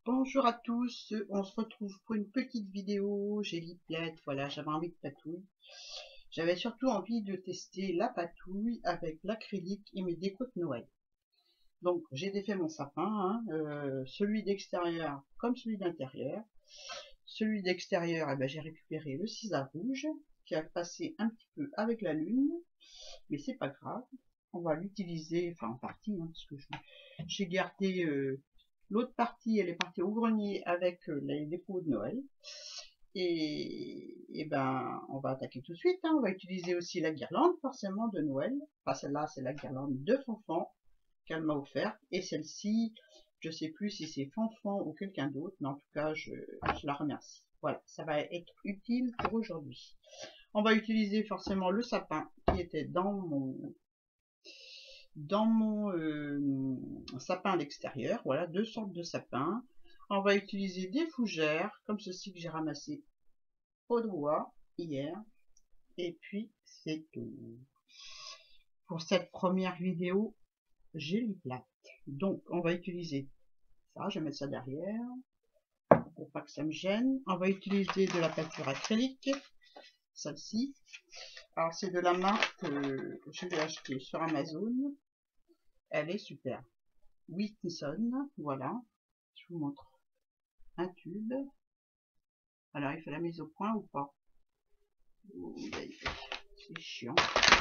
Bonjour à tous, on se retrouve pour une petite vidéo, j'ai Liplette, voilà, j'avais envie de patouille. J'avais surtout envie de tester la patouille avec l'acrylique et mes décos de Noël. Donc j'ai défait mon sapin, celui d'extérieur comme celui d'intérieur. Celui d'extérieur, j'ai récupéré le cisaille rouge qui a passé un petit peu avec la lune, mais c'est pas grave. On va l'utiliser, enfin en partie, parce que j'ai gardé l'autre partie, elle est partie au grenier avec les dépôts de Noël. Et ben, on va attaquer tout de suite. On va utiliser aussi la guirlande, forcément, de Noël. Enfin, celle-là, c'est la guirlande de Fanfan qu'elle m'a offerte. Et celle-ci, je sais plus si c'est Fanfan ou quelqu'un d'autre, mais en tout cas, je la remercie. Voilà, ça va être utile pour aujourd'hui. On va utiliser forcément le sapin qui était dans mon sapin à l'extérieur. Voilà, deux sortes de sapins. On va utiliser des fougères, comme ceci que j'ai ramassé au doigt hier. Et puis, c'est tout. Pour cette première vidéo, j'ai les plates. Donc, on va utiliser ça. Je vais mettre ça derrière pour pas que ça me gêne. On va utiliser de la peinture acrylique. Celle-ci. Alors, c'est de la marque que je l'ai acheté sur Amazon. Elle est super. Wilkinson, voilà. Je vous montre un tube. Alors, il fait la mise au point ou pas? C'est chiant.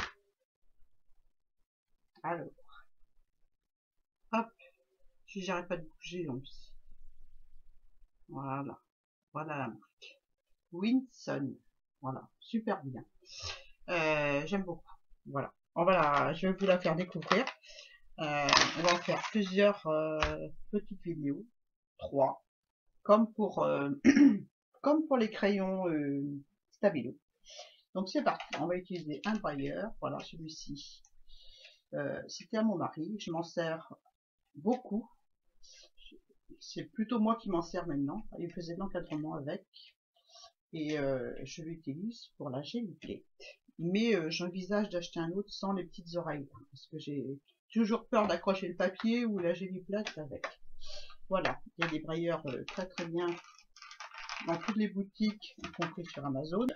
Alors, hop, si j'arrête pas de bouger en plus. Voilà, voilà la marque. Winson, voilà, super bien. J'aime beaucoup. Voilà, je vais vous la faire découvrir. On va en faire plusieurs petites vidéos, 3, comme pour comme pour les crayons Stabilo. Donc c'est parti. On va utiliser un brailleur. Voilà, celui-ci. C'était à mon mari. Je m'en sers beaucoup. C'est plutôt moi qui m'en sers maintenant. Il faisait de l'encadrement avec. Et je l'utilise pour la géliplate. Mais j'envisage d'acheter un autre sans les petites oreilles. Parce que j'ai toujours peur d'accrocher le papier ou la géliplate avec. Voilà, il y a des brailleurs très très bien dans toutes les boutiques, y compris sur Amazon.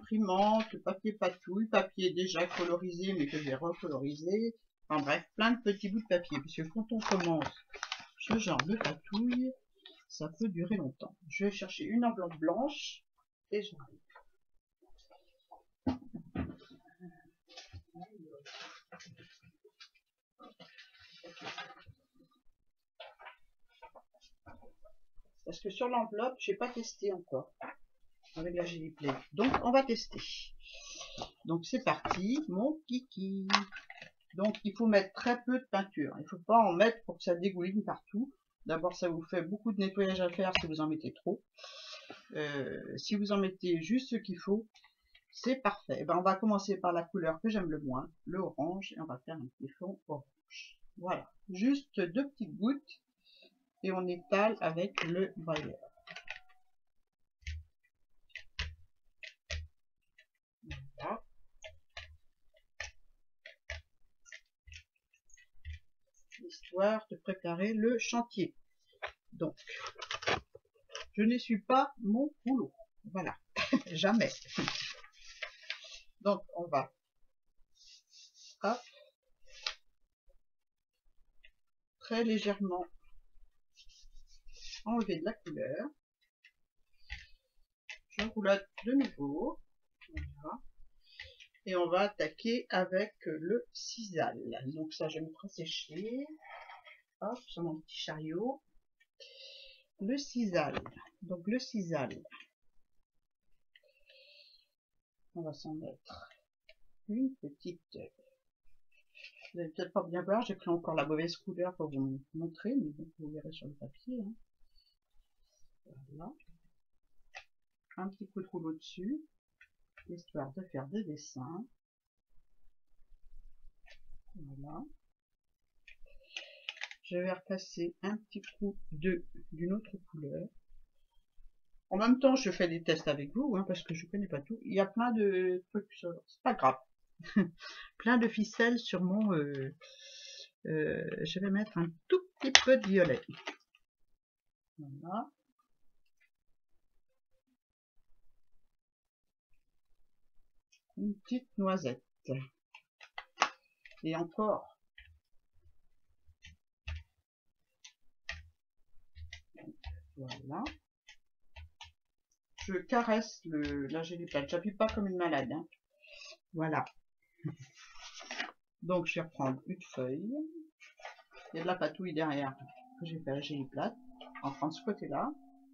imprimante, papier patouille, papier déjà colorisé mais que j'ai recolorisé. Enfin bref, plein de petits bouts de papier. Parce que quand on commence ce genre de patouille, ça peut durer longtemps. Je vais chercher une enveloppe blanche et j'arrive. Parce que sur l'enveloppe, je n'ai pas testé encore avec la Gelly Play. Donc on va tester. Donc c'est parti, mon kiki. Donc il faut mettre très peu de peinture. Il ne faut pas en mettre pour que ça dégouline partout. D'abord ça vous fait beaucoup de nettoyage à faire si vous en mettez trop. Si vous en mettez juste ce qu'il faut, c'est parfait. Ben, on va commencer par la couleur que j'aime le moins, le orange, et on va faire un petit fond orange. Voilà, juste 2 petites gouttes et on étale avec le broyer. Voilà. Histoire de préparer le chantier. Donc, je n'essuie pas mon rouleau. Voilà, jamais. Donc, on va, hop, très légèrement enlever de la couleur. Je roulotte de nouveau. Voilà. Et on va attaquer avec le sisal. Donc ça, je vais me faire sécher. Hop, sur mon petit chariot. Le sisal. Donc le sisal. On va s'en mettre une petite. Vous n'allez peut-être pas bien voir, j'ai pris encore la mauvaise couleur pour vous montrer, mais vous verrez sur le papier. Hein. Voilà. Un petit coup de rouleau dessus, histoire de faire des dessins. Voilà. Je vais repasser un petit coup d'une autre couleur. En même temps, je fais des tests avec vous, hein, parce que je connais pas tout. Il y a plein de trucs, c'est pas grave. Plein de ficelles sur mon... je vais mettre un tout petit peu de violet. Voilà. Une petite noisette. Et encore. Voilà. Je caresse la Gelly Plate. J'appuie pas comme une malade. Hein. Voilà. Donc je vais reprendre une feuille. Il y a de la patouille derrière que j'ai fait à la Gelly Plate. On prend ce côté-là.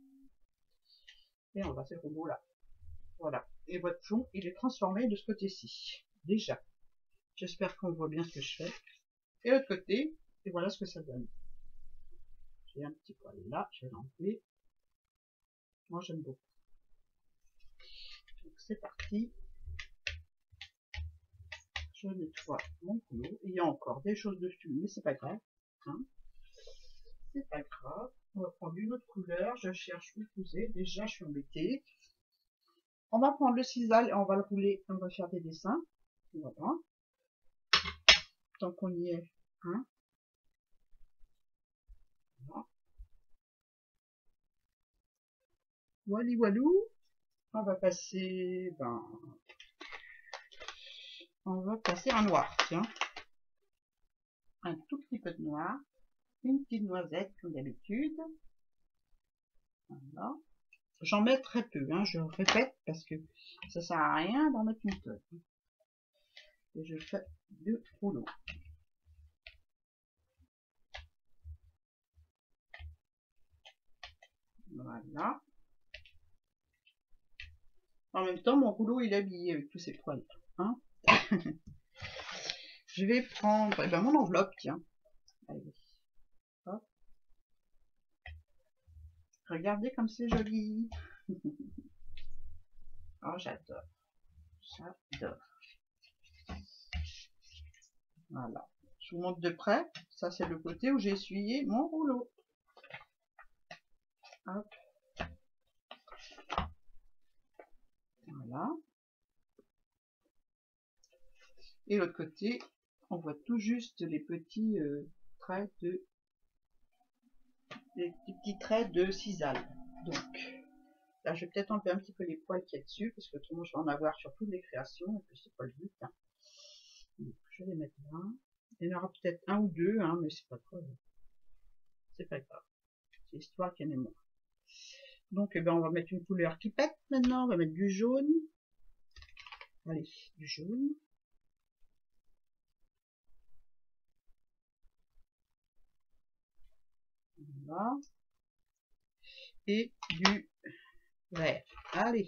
Et on va faire le rouleau là. Voilà. Et votre fond, il est transformé de ce côté-ci. Déjà. J'espère qu'on voit bien ce que je fais. Et l'autre côté, et voilà ce que ça donne. J'ai un petit poil là, je vais l'enlever. Moi j'aime beaucoup. Donc c'est parti. Je nettoie mon rouleau. Il y a encore des choses dessus, mais c'est pas grave. Hein. C'est pas grave. On va prendre une autre couleur. Je cherche où poser. Déjà, je suis embêtée. On va prendre le sisal et on va le rouler. On va faire des dessins. Voilà. Tant qu'on y est. Hein. Voilà. Wally walou. On va passer, on va passer en noir, tiens. Un tout petit peu de noir. Une petite noisette, comme d'habitude. Voilà. J'en mets très peu, hein, je répète, parce que ça sert à rien d'en mettre une tonne. Et je fais 2 rouleaux. Voilà. En même temps, mon rouleau, il est habillé avec tous ces poils. Hein. Je vais prendre mon enveloppe, tiens. Allez. Hop. Regardez comme c'est joli. Oh, j'adore. J'adore. Voilà. Je vous montre de près. Ça, c'est le côté où j'ai essuyé mon rouleau. Hop. Voilà. Et l'autre côté, on voit tout juste les petits traits de sisal. Donc, Là, je vais peut-être enlever un petit peu les poils qu'il y a dessus, parce que autrement, je vais en avoir sur toutes les créations, et puis c'est pas le but. Hein. Donc, je vais les mettre là. Il y en aura peut-être un ou deux, hein, mais c'est pas grave. C'est pas grave. C'est histoire qu'il y en ait moins. Donc, eh ben, on va mettre une couleur qui pète maintenant. On va mettre du jaune. Allez, du jaune. Voilà. Et du vert. Allez.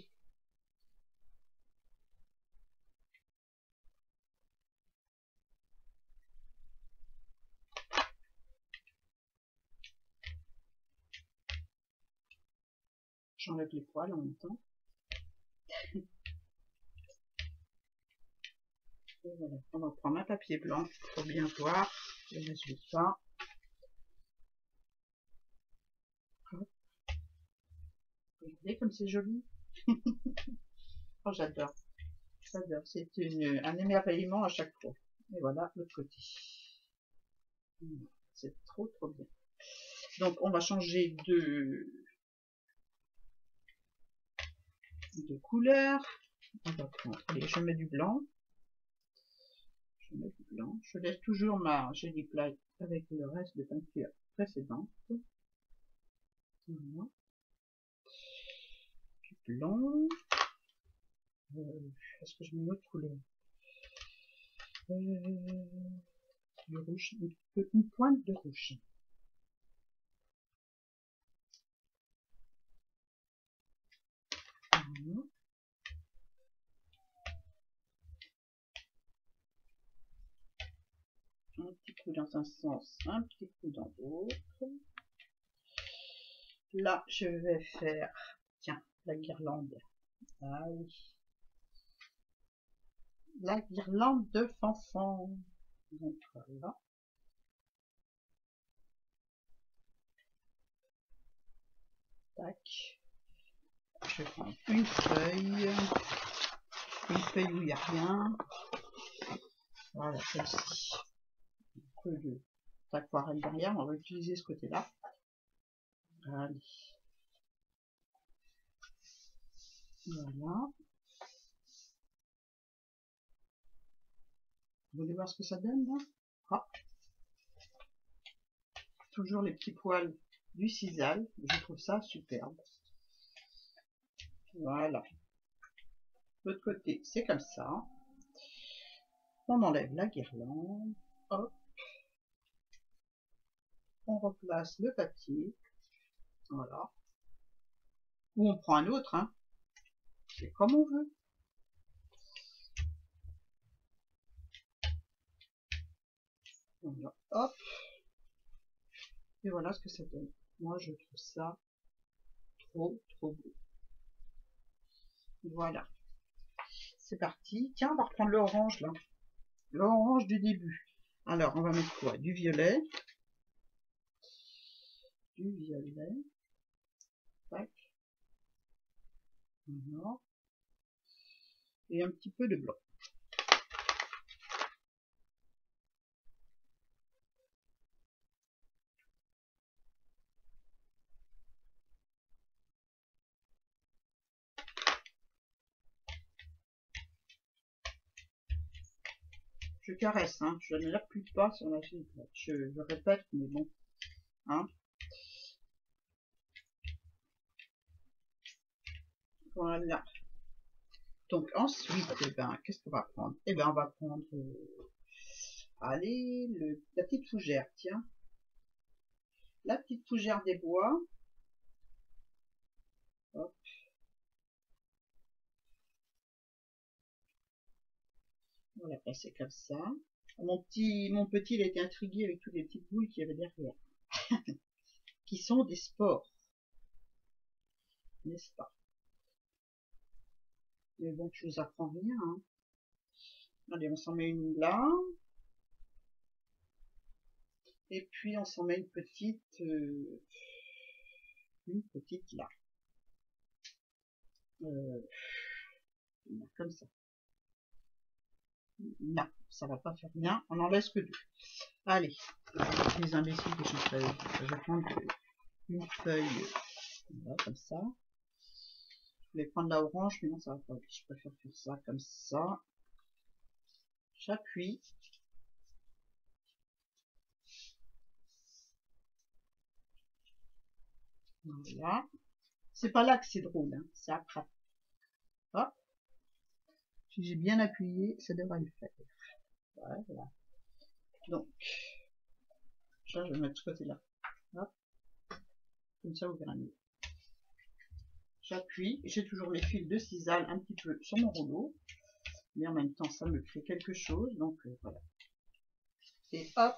J'enlève les poils en même temps. Et voilà. On va prendre un papier blanc pour bien voir le résultat. Regardez comme c'est joli. Oh, j'adore. J'adore. C'est un émerveillement à chaque fois. Et voilà l'autre côté. C'est trop bien. Donc on va changer de couleur. On va prendre, allez, je mets du blanc. Je laisse toujours ma Gelly Plate avec le reste de peinture précédente. Voilà. Du blanc. Est-ce que je mets une autre couleur? Du rouge, une pointe de rouge. Voilà. Un petit coup dans un sens, un petit coup dans l'autre. Là, je vais faire, tiens, la guirlande. Ah oui. La guirlande de fanfan. Donc voilà. Tac. Je vais prendre une feuille où il n'y a rien. Voilà, celle-ci. Un peu d'aquarelle derrière, on va utiliser ce côté-là. Allez. Voilà. Vous voulez voir ce que ça donne là? Ah. Toujours les petits poils du sisal, je trouve ça superbe. Voilà. L'autre côté, c'est comme ça. On enlève la guirlande. Hop. On replace le papier. Voilà. Ou on prend un autre, hein. C'est comme on veut. Voilà. Hop. Et voilà ce que ça donne. Moi, je trouve ça trop beau. Voilà. C'est parti. Tiens, on va reprendre l'orange, là. L'orange du début. Alors, on va mettre quoi? Du violet. Du violet. Tac. Voilà. Et un petit peu de blanc. Je caresse, hein. Je ne l'appuie pas sur la Gelly Plate. Je répète, mais bon. Hein. Voilà. Donc ensuite, eh ben, qu'est-ce qu'on va prendre? Eh ben, on va prendre, allez, la petite fougère, tiens. La petite fougère des bois. Hop. On va la passer comme ça. Mon petit, il a été intrigué avec toutes les petites boules qu'il y avait derrière. Qui sont des spores. N'est-ce pas? Mais bon, je vous apprends rien, hein. Allez, on s'en met une là. Et puis, on s'en met une petite là. Comme ça. Non, ça va pas faire bien. On en laisse que deux. Allez, les imbéciles que je vais prendre une feuille, voilà, comme ça. Je vais prendre la orange, mais non, ça va pas. Je préfère faire ça comme ça. J'appuie. Voilà. C'est pas là que c'est drôle, hein, c'est après. Hop. Si j'ai bien appuyé, ça devrait le faire. Voilà. Donc, ça, je vais mettre de ce côté-là. Hop. Comme ça, vous verrez mieux. J'appuie. J'ai toujours mes fils de cisaille un petit peu sur mon rouleau. Mais en même temps, ça me crée quelque chose. Donc, voilà. Et hop.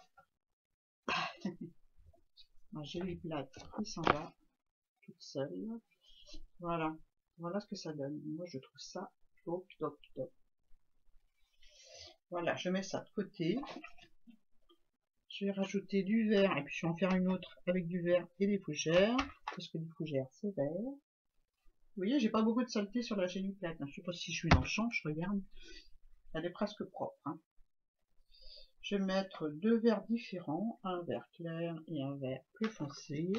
Ma jolie plate qui s'en va toute seule. Voilà. Voilà ce que ça donne. Moi, je trouve ça top, top, top. Voilà, je mets ça de côté. Je vais rajouter du vert et puis je vais en faire une autre avec du vert et des fougères. Parce que des fougères, c'est vert. Vous voyez, j'ai pas beaucoup de saleté sur la génie plate. Je sais pas si je suis dans le champ, je regarde. Elle est presque propre. Hein. Je vais mettre deux verts différents, un vert clair et un vert plus foncé.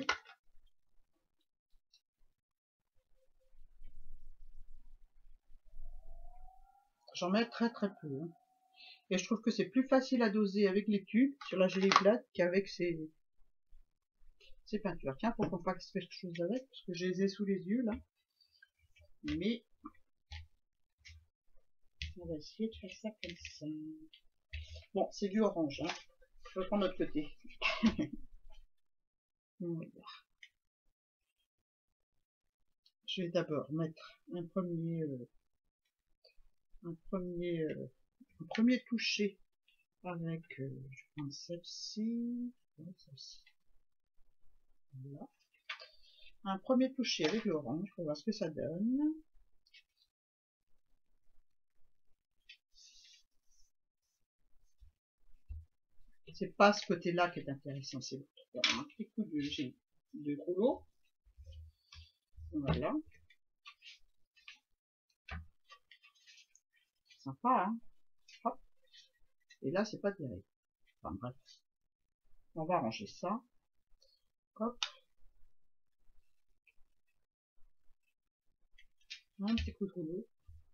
J'en mets très peu. Hein. Et je trouve que c'est plus facile à doser avec les tubes sur la génie plate qu'avec ces peintures. Tiens, pour qu'on fasse quelque chose avec, parce que je les ai sous les yeux là. Mais on va essayer de faire ça comme ça. Bon, c'est du orange. Hein. Je vais prendre l'autre côté. Voilà. Je vais d'abord mettre un premier toucher avec, je vais prendre celle-ci. Voilà. Un premier toucher avec l'orange pour voir ce que ça donne. C'est pas ce côté-là qui est intéressant, c'est l'autre. Voilà, un petit coup de rouleau. Voilà. Sympa, hein. Hop. Et là, c'est pas terrible. Enfin bref. On va ranger ça. Hop. Un petit coup de rouleau.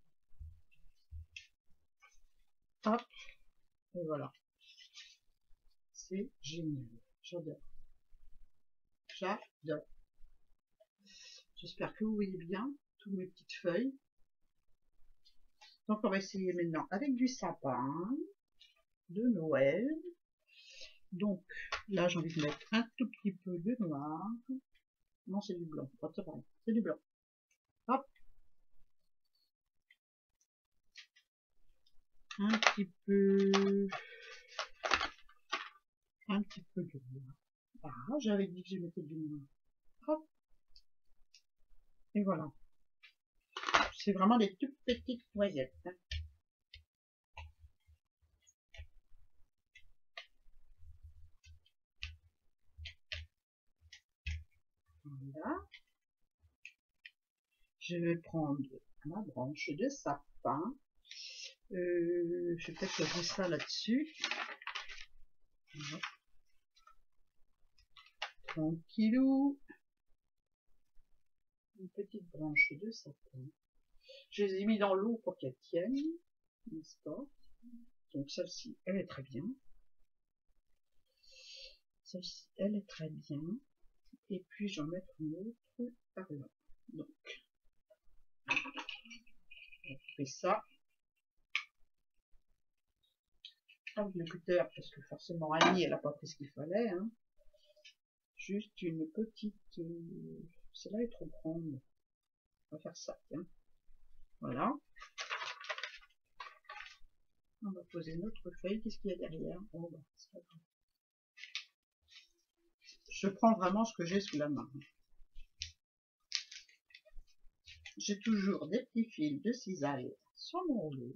Hop. Et voilà. C'est génial. J'adore. J'adore. J'espère que vous voyez bien toutes mes petites feuilles. Donc on va essayer maintenant avec du sapin de Noël. Donc là j'ai envie de mettre un tout petit peu de noir. Non, c'est du blanc. C'est du blanc. Hop. Un petit peu de noir. Ah, j'avais dit que je mettais du noir. Hop. Et voilà. C'est vraiment des toutes petites noisettes. Hein. Voilà. Je vais prendre ma branche de sapin. Je vais peut-être poser ça là-dessus. Voilà. Tranquillou. Une petite branche de sapin. Je les ai mis dans l'eau pour qu'elles tiennent, n'est-ce pas? Donc celle-ci, elle est très bien. Celle-ci, elle est très bien. Et puis j'en mets une autre par là. Donc, on fait ça. Avec l'écouteur, parce que forcément Annie, elle n'a pas pris ce qu'il fallait. Hein. Juste une petite... Celle-là est trop grande. On va faire ça, tiens. Voilà. On va poser notre feuille. Qu'est-ce qu'il y a derrière? Oh, bah, c'est pas grave. Je prends vraiment ce que j'ai sous la main. J'ai toujours des petits fils de cisaille sur mon rouleau.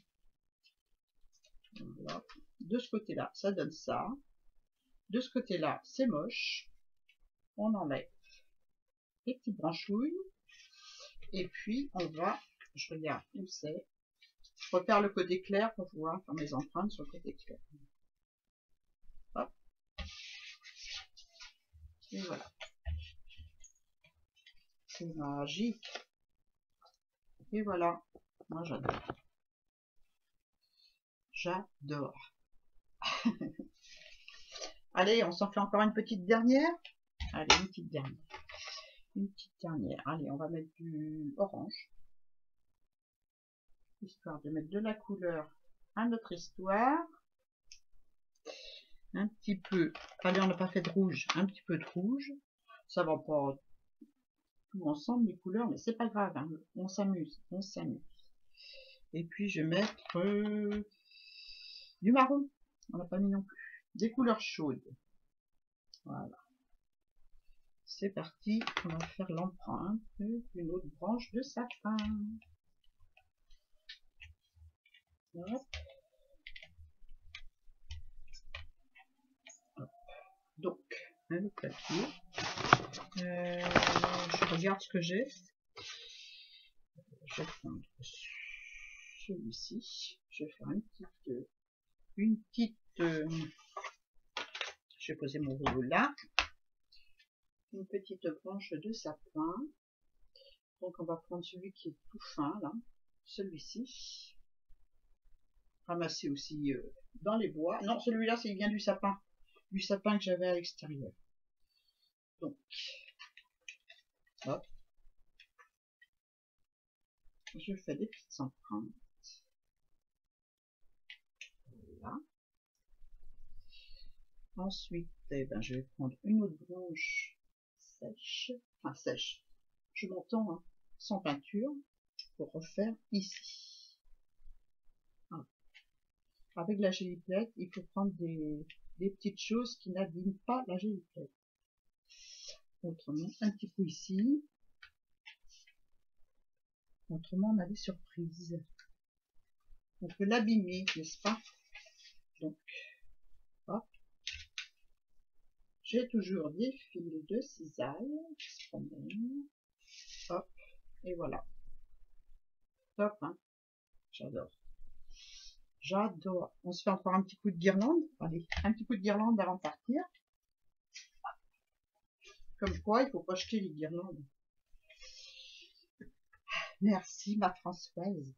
Voilà. De ce côté-là, ça donne ça. De ce côté-là, c'est moche. On enlève les petites branchouilles. Et puis, on va, je regarde où c'est. Je repère le côté clair pour pouvoir faire mes empreintes sur le côté clair. Hop. Et voilà. C'est magique. Et voilà, moi j'adore. J'adore. Allez, on s'en fait encore une petite dernière. Allez, une petite dernière. Une petite dernière. Allez, on va mettre du orange. Histoire de mettre de la couleur à notre histoire. Un petit peu. Allez, on n'a pas fait de rouge. Un petit peu de rouge. Ça va pas tout ensemble, les couleurs, mais c'est pas grave. Hein. On s'amuse. On s'amuse. Et puis, je vais mettre du marron. On n'a pas mis non plus. Des couleurs chaudes. Voilà. C'est parti. On va faire l'empreinte d'une autre branche de sapin. Hop. Donc, le papier. Je regarde ce que j'ai. Je vais prendre celui-ci. Je vais faire une petite. Je vais poser mon rouleau là. Une petite branche de sapin. Donc, on va prendre celui qui est tout fin là. Celui-ci. Ramasser aussi dans les bois. Non, celui-là, c'est bien du sapin. Du sapin que j'avais à l'extérieur. Donc, hop. Je fais des petites empreintes. Voilà. Ensuite, eh ben, je vais prendre une autre branche sèche. Enfin, sèche. Je m'entends, hein, sans peinture, pour refaire ici. Voilà. Avec la géliplette, il faut prendre des petites choses qui n'abîment pas la géliplette. Autrement, un petit peu ici. Autrement, on a des surprises. On peut l'abîmer, n'est-ce pas? Donc, hop. J'ai toujours des fils de cisaille qui se promènent. Hop. Et voilà. Top, hein? J'adore. J'adore. On se fait encore un petit coup de guirlande. Allez, un petit coup de guirlande avant de partir. Comme quoi, il faut pas jeter les guirlandes. Merci, ma Françoise.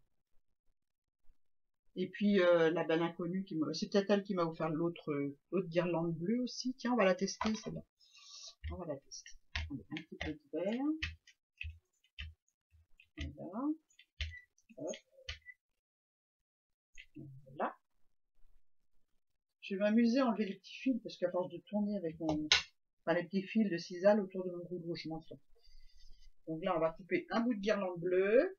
Et puis, la belle inconnue, c'est peut-être elle qui m'a offert l'autre guirlande bleue aussi. Tiens, on va la tester, celle-là. On va la tester. Allez, un petit peu de vert. Voilà. Hop. Voilà. Je vais m'amuser à enlever les petits fils, parce qu'à force de tourner avec les petits fils de cisaille autour de mon rouleau, je m'en sors. Donc là, on va couper un bout de guirlande bleue.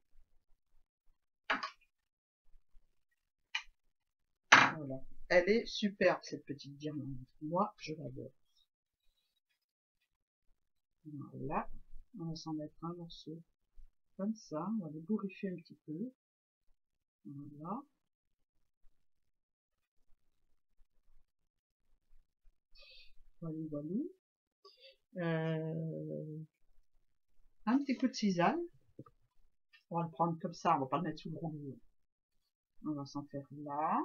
Voilà. Elle est superbe, cette petite guirlande. Moi, je l'adore. Voilà. On va s'en mettre un morceau comme ça. On va les bourrifier un petit peu. Voilà. Voilà, voilà. Un petit coup de cisaille. On va le prendre comme ça. On va pas le mettre sous le rouleau. On va s'en faire là.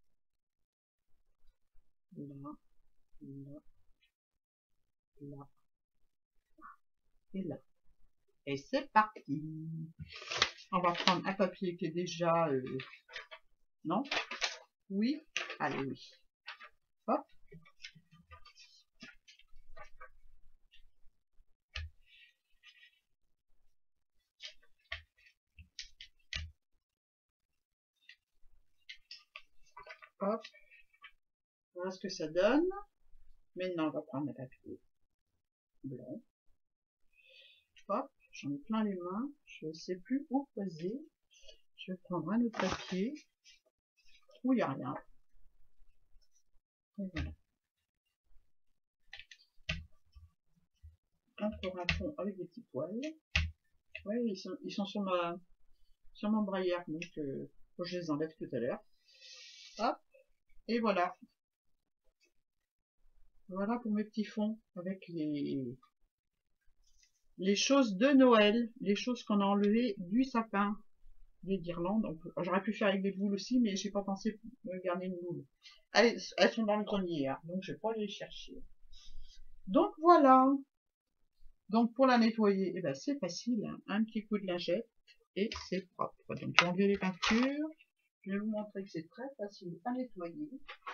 Là. Là. Là. Et là. Et c'est parti. On va prendre un papier qui est déjà... non? Oui? Allez, oui. Hop. Hop. Voilà ce que ça donne. Maintenant, on va prendre un papier blanc. Hop. J'en ai plein les mains. Je ne sais plus où poser. Je vais prendre un autre papier où il n'y a rien. Et voilà. Encore un fond avec des petits poils. Ouais, ils sont sur mon braillard, donc faut que je les enlève tout à l'heure. Hop. Et voilà. Voilà pour mes petits fonds avec les choses de Noël, les choses qu'on a enlevées du sapin, des guirlandes. J'aurais pu faire avec des boules aussi, mais j'ai pas pensé garder une boule. Elles sont dans le grenier, hein, donc je vais pas aller les chercher. Donc voilà. Donc pour la nettoyer, eh ben, c'est facile, hein, un petit coup de lingette et c'est propre. Donc j'ai enlevé les peintures. Je vais vous montrer que c'est très facile à nettoyer.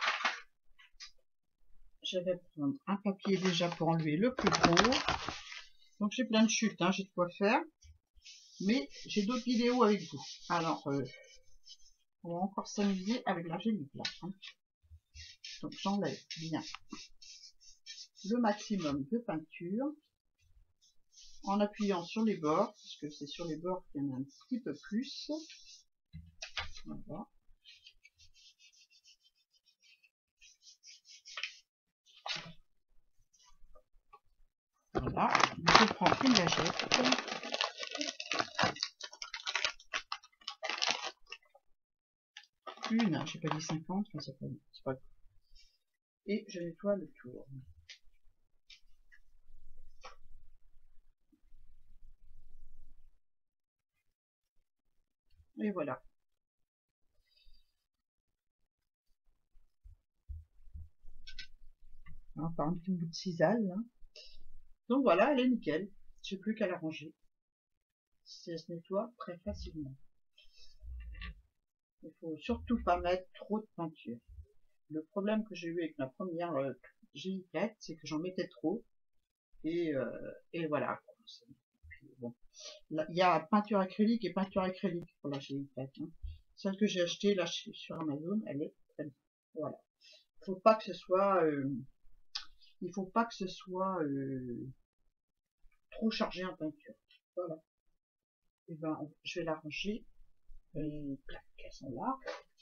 Je vais prendre un papier déjà pour enlever le plus gros. Donc j'ai plein de chutes, hein, j'ai de quoi faire. Mais j'ai d'autres vidéos avec vous. Alors, on va encore s'amuser avec la génie là. Hein. Donc j'enlève bien le maximum de peinture en appuyant sur les bords, parce que c'est sur les bords qu'il y en a un petit peu plus. Voilà. Voilà. Je prends une lingette. Une, j'ai pas dit 50, mais c'est pas grave. Et je nettoie le tour. Et voilà. Encore un petit bout de cisaille. Là. Donc voilà, elle est nickel. J'ai plus qu'à la ranger. Ça se nettoie très facilement. Il faut surtout pas mettre trop de peinture. Le problème que j'ai eu avec ma première GI4, c'est que j'en mettais trop. Et voilà. Bon. Là, il y a peinture acrylique et peinture acrylique pour la GI4. Hein. Celle que j'ai achetée là sur Amazon, elle est très bien. Voilà. Faut pas que ce soit, il faut pas que ce soit trop chargé en peinture. Voilà. Et ben, je vais la ranger. Les plaques, elles sont là.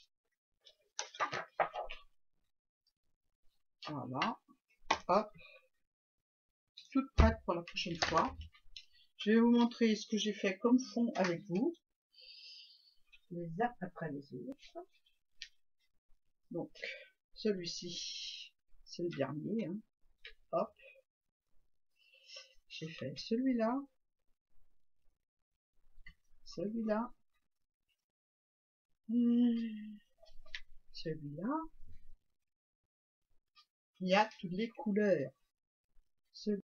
Voilà. Hop. Toute prête pour la prochaine fois. Je vais vous montrer ce que j'ai fait comme fond avec vous. Les uns après les autres. Donc, celui-ci, c'est le dernier. Hein. Hop. J'ai fait celui-là. Celui-là. Celui-là. Il y a toutes les couleurs. Celui